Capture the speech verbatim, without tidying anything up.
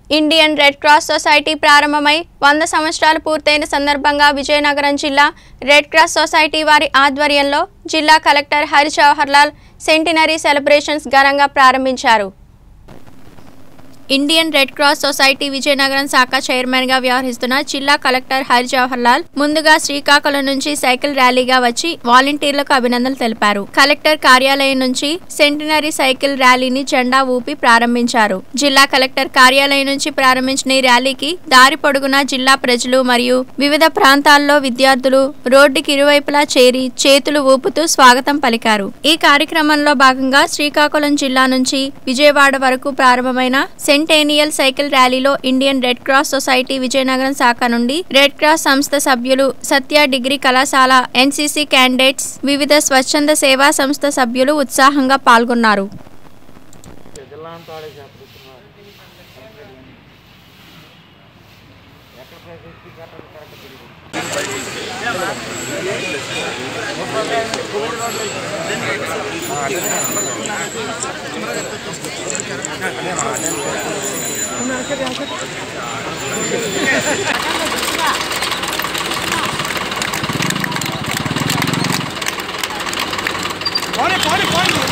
Indian Red Cross society ప్రారంభమై వంద సంవత్సరాలు పూర్తయిన సందర్భంగా విజయనగరం జిల్లా రెడ్ క్రాస్ సొసైటీ వారి ఆధ్వర్యంలో జిల్లా collector Hari Jawahar Lal centenary celebrations ఘనంగా ప్రారంభించారు। Indian Red Cross society Vizianagaram శాఖ చైర్మన్ గా వ్యవహరిస్తున్న జిల్లా కలెక్టర్ హరి జవహర్ లాల్ ముందుగా శ్రీకాకుళం నుంచి సైకిల్ ర్యాలీగా వచ్చి వాలంటీర్లకు అభినందనలు తెలిపారు। కలెక్టర్ కార్యాలయం నుంచి సెంటినరీ సైకిల్ ర్యాలీని జెండా ఊపి ప్రారంభించారు। జిల్లా కలెక్టర్ కార్యాలయం నుంచి ప్రారంభించిన ఈ ర్యాలీకి దారి పొడుగునా జిల్లా ప్రజలు మరియు వివిధ ప్రాంతాల్లో విద్యార్థులు రోడ్డుకి ఇరువైపులా చేరి చేతులు ఊపుతూ స్వాగతం పలికారు। ఈ కార్యక్రమంలో భాగంగా శ్రీకాకుళం జిల్లా నుంచి విజయవాడ వరకు ప్రారంభమైన సెంటేనియల్ సైకిల్ ర్యాలీలో Indian Red Cross society Vizianagaram శాఖ నుండి రెడ్ క్రాస్ సంస్థ సభ్యులు, సత్య డిగ్రీ కళాశాల ఎన్సీసీ క్యాండిడేట్స్, వివిధ స్వచ్ఛంద సేవా సంస్థ సభ్యులు ఉత్సాహంగా పాల్గొన్నారు। Pode, pode, pode.